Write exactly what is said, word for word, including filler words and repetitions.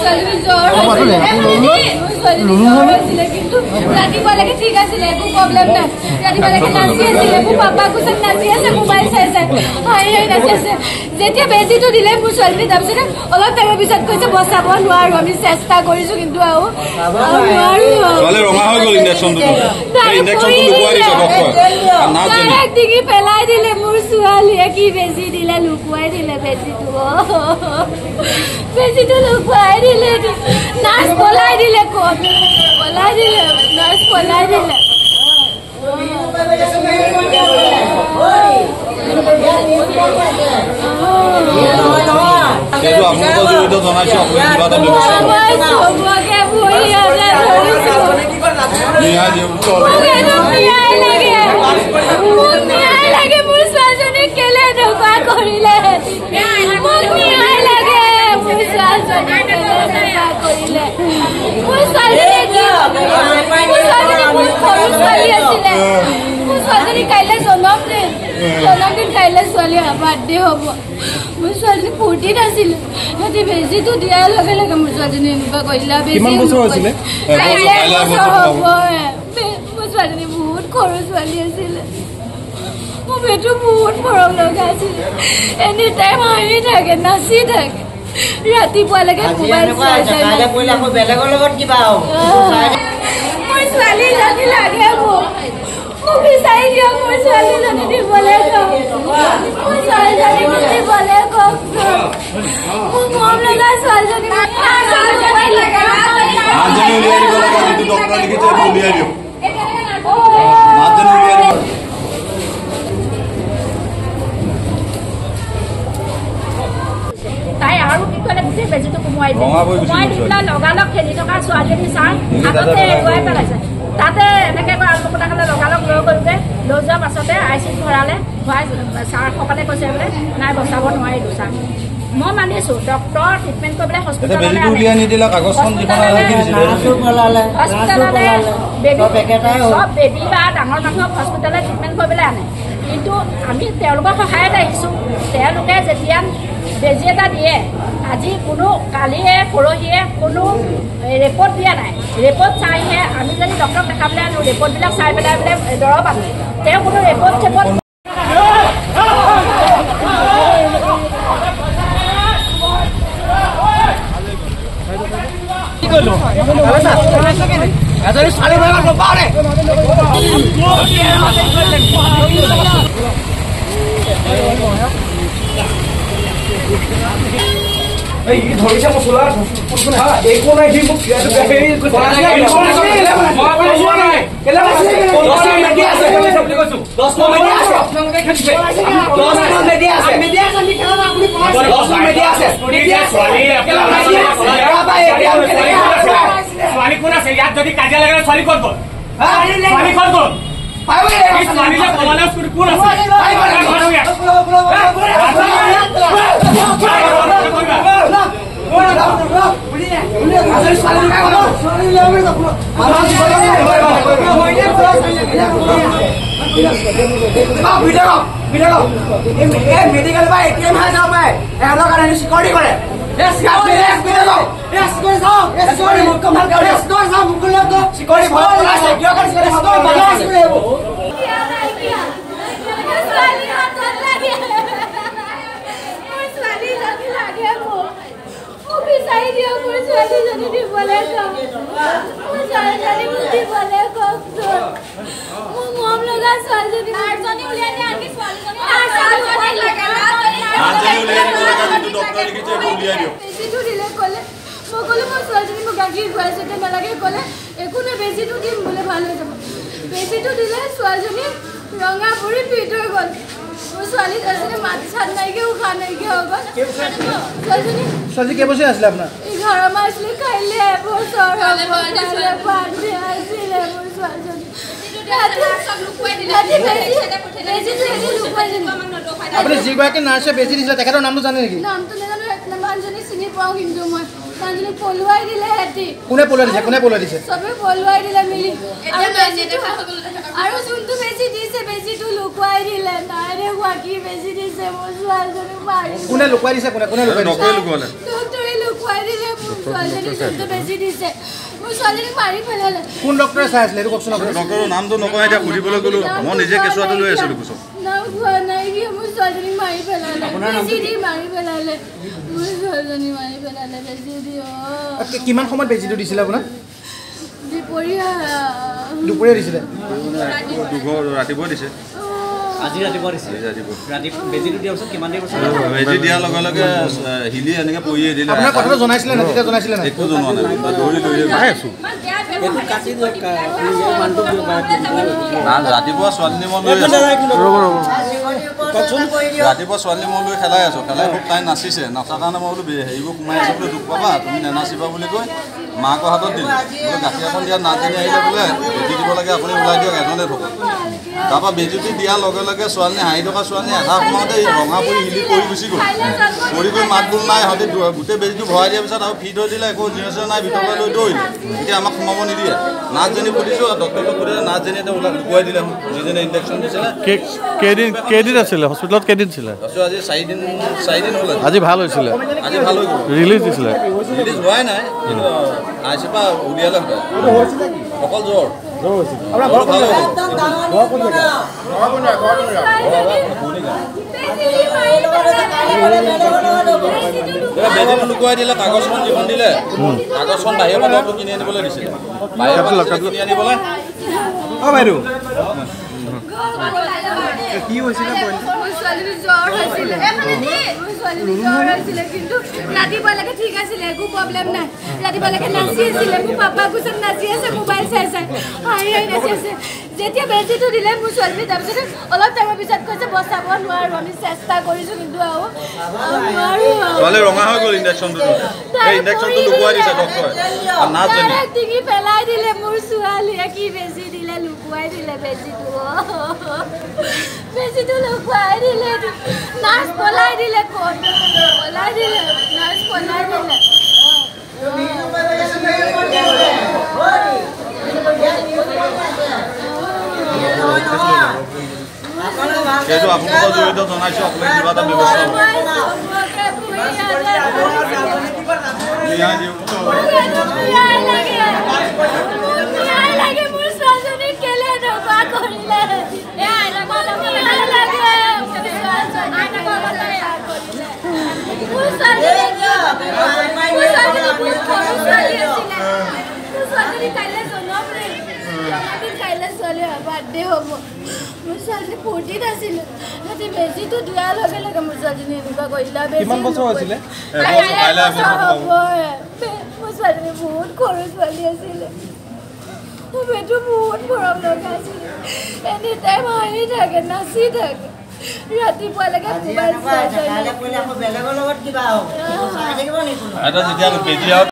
ৰাতিপুৱালৈকে ঠিক আছিলে, একো প্ৰব্লেম নাই। ৰাতিপুৱালৈকে নাচি আছিলে, মোৰ পাপা কোচত নাচি আছে, মোবাইল চাই চাই হাঁহি হাঁহি নাচি আছে। যেতিয়া বেজীটো দিলে মোৰ ছোৱালীজনী, তাৰপিছতে অলপ টাইমৰ পিছত কৈছে বচাব নোৱাৰো, আমি চেষ্টা কৰিছো কিন্তু আৰু ডিঙি পেলাই দিলে মোৰ ছোৱালীয়ে। কি বেজী দিলে, লুকুৱাই দিলে বেজীটো, বেজীটো লুকুৱাই দিলে। নাৰ্ছ পলাই দিলে, ক'ত পলাই দিলে, নাৰ্ছ পলাই দিলে। মোৰ ছোৱালীজনীক কেলে এনেকুৱা কৰিলে, মোক ন্যায় লাগে। মোৰ ছোৱালীজনীক কেলে এনেকুৱা কৰিলে, মোৰ ছোৱালীজনী মোৰ ছোৱালীজনী বহুত সৰু ছোৱালী আছিলে। মোৰ ছোৱালীজনী কাইলৈ জন্মদিন, জন্মদিন কাইলৈ ছোৱালী বাৰ্থডে হ'ব। মোৰ ছোৱালীজনী ফূৰ্তিত আছিলে, সিহঁতি বেজীটো দিয়াৰ লগে লগে মোৰ ছোৱালীজনী এনেকুৱা কৰিলে। বেজী হ'ব। মোৰ ছোৱালীজনী বহুত সৰু ছোৱালী আছিলে, মোৰ বেটো বহুত মৰম লগা আছিলে। এনি টাইম হাঁহি থাকে, নাচি থাকে, ৰাতিপুৱালৈকে মোবাইল চাই চাই। মোৰ ছোৱালীজনী লাগে, মোক মোক বিচাৰি দিয়ক, মোৰ ছোৱালীজনী দিবলৈ কওক, মোৰ ছোৱালীজনী মোক দিবলৈ কওকচোন। মোৰ মৰম লগা ছোৱালীজনী তাই আৰু কি ক'লে, গোটেই বেজীটো সোমোৱাই দিয়ে, সোমোৱাই দি পেলাই লগালগ খেলি থকা ছোৱালীজনী চাই আগতে এৰুৱাই পেলাইছে। তাতে এনেকৈ কয় আলপতা খালে লগালগ লৈ গ'লগৈ, লৈ যোৱাৰ পাছতে আই চিত ভৰালে, ভৰাই ছাৰসকলে কৈছে বোলে নাই বচাব নোৱাৰিলোঁ ছাৰ। মই মানিছোঁ ডক্টৰ ট্ৰিটমেণ্ট কৰিবলৈ হস্পিটেললৈ চব বেবী বা ডাঙৰ মানুহক হস্পিটেললৈ ট্ৰিটমেণ্ট কৰিবলৈ আনে, কিন্তু আমি তেওঁলোকৰ সহায়ত আহিছোঁ। তেওঁলোকে যেতিয়া বেজী এটা দিয়ে, আজি কোনো কালিয়ে পৰহিয়ে কোনো ৰিপৰ্ট দিয়া নাই, ৰিপৰ্ট চাইহে আমি যদি ডক্টৰক দেখাবলৈ আনো, ৰিপৰ্টবিলাক চাই পেলাই বোলে দৰৱ আনো, তেওঁ কোনো ৰিপৰ্ট চিপৰ্ট ধৰিছে মছলা একো নাই, সি মোক ছোৱালী কোন আছে ইয়াত? যদি কাজিয়া লাগে ছোৱালী ক'ত গ'ল? ছোৱালী ক'ত গ'ল? কোন আছে? মেডিকেল বা এ টি এম হাই যাব পাৰে, এহঁতৰ কাৰণে চিকিউৰিটি কৰে। বিচাৰি দিয়ক, মোৰ ছোৱালীজনী দিবলৈ কওক, মোৰ ছোৱালীজনী মোক দিবলৈ কওকচোন। মোৰ মৰম লগা ছোৱালীজনী উলিয়াই দিয়ে, আনকি ছোৱালীজনী বেজীটো দিলে ক'লে, মই ক'লো মোৰ ছোৱালীজনী মোক গাখীৰ খুৱাইছে, নালাগে ক'লে একো নাই, বেজীটো দিম বোলে ভাল হৈ যাব। বেজীটো দিলে ছোৱালীজনী ৰঙা পৰি পিট হৈ গ'ল। মোৰ ছোৱালী ছোৱালীজনী মাত চাত নাইকিয়া, উশাহ নাইকিয়া হৈ গ'ল। ছোৱালীজনী ছোৱালী কেইবছৰ আছিলে আপোনাৰ? এঘাৰ মাহ আছিলে, কাইলৈ এবছৰ বাৰ্থডে আছিলে মোৰ ছোৱালীজনী। আপুনি যিগৰাকী নাৰ্ছে বেজী দিছিলে তেখেতৰ নামটো জানে নেকি? নামটো নাজানো, মানুহজনী চিনি পাওঁ, কিন্তু মই মানুহজনী পলুৱাই দিলে সিহঁতি। কোনে পলুৱাই দিছে? কোনে পলুৱাই দিছে? চবে পলুৱাই দিলে মিলি। আৰু যোনটো বেজী দিছে বেজীটো লুকুৱাই দিলে, নাই দেখুৱা কি বেজী দিছে মোৰ ছোৱালীজনীক মাৰি। কোনে লুকুৱাই দিছে? কোনে কোনে লুকুৱাই দিছে? ডক্টৰে লুকুৱাই দিলে। ছোৱালীজনীক যোনটো বেজি দিছে মোৰ ছোৱালীজনীক মাৰি পেলালে কোন ডক্টৰে চাই আছিলে এইটো কওকচোন আপুনি ডক্টৰৰ নামটো নকয় এতিয়া সুধিবলৈ গ'লো মই নিজে কেঁচুৱাটো লৈ আছিলোঁ কোচত নাম খোৱা নাই কি মোৰ ছোৱালীজনীক মাৰি পেলালে বেজি দি মাৰি পেলালে মোৰ ছোৱালীজনীক মাৰি পেলালে বেজি দি অ কিমান সময়ত বেজিটো দিছিলে আপোনাক দুপৰীয়া দুপৰীয়া দিছিলে ৰাতিপুৱা দিছে আজি ৰাতিপুৱা দিছে ৰাতি বেজিটো দিয়াৰ পিছত কিমান দেৰি পাছত বেজি দিয়াৰ লগে লগে হিলি এনেকৈ পৰিয়ে দিলে আপোনাৰ কথাটো জনাইছিলে নে তেতিয়া জনাইছিলে নে একো জনোৱা নাই দৌৰি দৌৰি পাই আছোঁ ৰাতিপুৱা ছোৱালী মই লৈ আছোঁ ৰাতিপুৱা ছোৱালী মই লৈ খেলাই আছোঁ খেলাই খুব তাই নাচিছে নচাৰ কাৰণে মই বোলো হেৰিবোৰ সোমাই আছোঁ বোলে দুখ পাবা তুমি নেনাচিবা বুলি কৈ মাকৰ হাতত দিলোঁ বোলে গাখীৰ এখন দিয়াত নাচজনী আহিলে বোলে বেজি দিব লাগে আপুনি ওলাই দিয়ক এজনে থ'ব তাৰপৰা বেজীটো দিয়াৰ লগে লগে ছোৱালীজনী হাঁহি থকা ছোৱালী আধা সময়তে এই ৰঙা পৰি হিলি পৰি গুচি গ'ল পৰি গৈ মাত বোল নাই সিহঁতে গোটেই বেজীটো ভৰাই দিয়াৰ পিছত আৰু ফিট হৈ দিলে একো জিৰ চিৰ নাই ভিতৰলৈ লৈ দৌৰিলে এতিয়া আমাক সোমাব নিদিয়ে নাৰ্ছজনী সুধিছোঁ ডক্টৰক সুধিলে নাৰ্ছজনী এতিয়া ওলাই লুকুৱাই দিলে যিজনে ইনজেকশ্যন দিছিলে কেইদিন কেইদিন আছিলে হস্পিটেলত কেইদিন ছিলে তাৰপিছত আজি চাৰিদিন চাৰিদিন হ'ল আজি ভাল হৈছিলে আজি ভাল হৈ গ'ল ৰিলিজ দিছিলে ৰিলিজ হোৱাই নাই কিন্তু আই চি পৰা উলিয়ালে অকল জ্বৰ বেজীটো লুকুৱাই দিলে কাগজখন যিখন দিলে কাগজখন বাহিৰৰ পৰা দৰৱটো কিনি আনিবলৈ দিছিলে বাহিৰৰ পৰা কিনি আনিবলৈ অ বাইদেউ কি হৈছিলে ছোৱালীৰ জ্বৰ হৈছিলে জ্বৰ হৈছিলে কিন্তু ৰাতিপুৱালৈকে ঠিক আছিলে একো প্ৰব্লেম নাই ৰাতিপুৱালৈকে নাচি আছিলে মোৰ পাপা কোচত নাচি আছে মোবাইল চাই চাই হাঁহি হাঁহি নাচি আছে যেতিয়া বেজীটো দিলে মোৰ ছোৱালী তাৰপিছত অলপ টাইমৰ পিছত কৈছে বচাব নোৱাৰো আমি চেষ্টা কৰিছোঁ কিন্তু আৰু নোৱাৰো ছোৱালী ৰঙা হৈ গ'ল ইনজেকশ্যনটো এই ইনজেকশ্যনটো লুকুৱাই দিছে ডক্টৰে আৰু নাৰ্ছজনী ডিঙি পেলাই দিলে মোৰ ছোৱালীয়ে কি বেজী দিলে লুকুৱাই দিলে বেজীটো বেজীটো লুকুৱাই দিলে নাৰ্ছ পলাই দিলে ক'ত পলাই দিলে নাৰ্ছ পলাই দিলে সেইটো আপোনালোকৰ জড়িত জনাইছোঁ আপোনাক কিবা এটা ব্যৱস্থা বাৰ্থডে হ'ব মোৰ ছোৱালী ফূৰ্তিত আছিলে সিহঁতে বেজীটো দিয়াৰ লগে লগে মোৰ ছোৱালীজনী এনেকুৱা কৰিলে কিমান বছৰ হৈছিলে মোৰ ছোৱালীজনী বহুত সৰু ছোৱালী আছিলে বেটো বহুত মৰম লগা আছিলে এনি টাইম হাঁহি থাকে নাচি থাকে ৰাতিপুৱালৈকে মোবাইল চাই এটা যেতিয়া বেজি